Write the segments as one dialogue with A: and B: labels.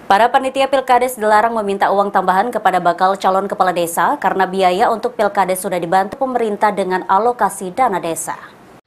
A: Para panitia Pilkades dilarang meminta uang tambahan kepada bakal calon kepala desa karena biaya untuk Pilkades sudah dibantu pemerintah dengan alokasi dana desa.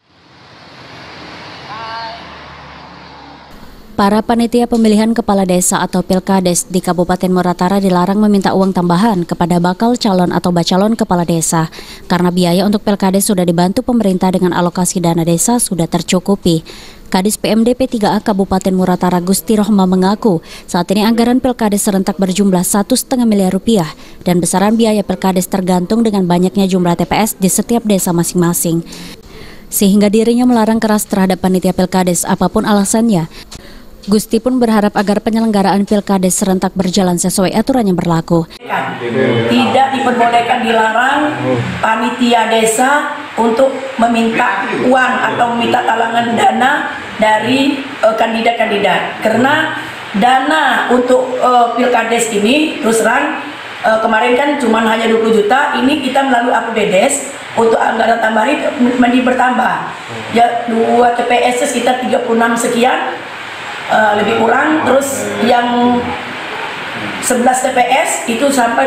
A: Para panitia pemilihan kepala desa atau Pilkades di Kabupaten Muratara dilarang meminta uang tambahan kepada bakal calon atau bacalon kepala desa karena biaya untuk Pilkades sudah dibantu pemerintah dengan alokasi dana desa sudah tercukupi. Kadis PMDP 3A Kabupaten Muratara Gusti Rohma mengaku saat ini anggaran Pilkades serentak berjumlah 1,5 miliar rupiah dan besaran biaya Pilkades tergantung dengan banyaknya jumlah TPS di setiap desa masing-masing. Sehingga dirinya melarang keras terhadap panitia Pilkades apapun alasannya. Gusti pun berharap agar penyelenggaraan Pilkades serentak berjalan sesuai aturan yang berlaku.
B: Tidak diperbolehkan, dilarang panitia desa untuk meminta uang atau meminta talangan dana dari kandidat-kandidat. Karena dana untuk Pilkades ini terus terang kemarin kan cuma hanya 20 juta, ini kita melalui APBDes untuk anggaran tambahan itu bertambah. Ya 2 TPS sekitar 36 sekian. Lebih kurang, terus yang 11 TPS itu sampai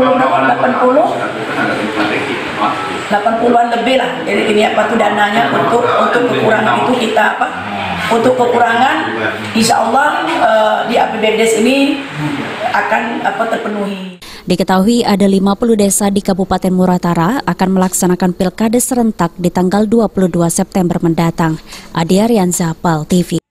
B: 80-an lebih lah. Jadi ini apa tuh dananya untuk kekurangan itu kita untuk kekurangan insya Allah di APBDes ini akan terpenuhi.
A: Diketahui ada 50 desa di Kabupaten Muratara akan melaksanakan Pilkades serentak di tanggal 22 September mendatang. Adi Arianza, PAL TV.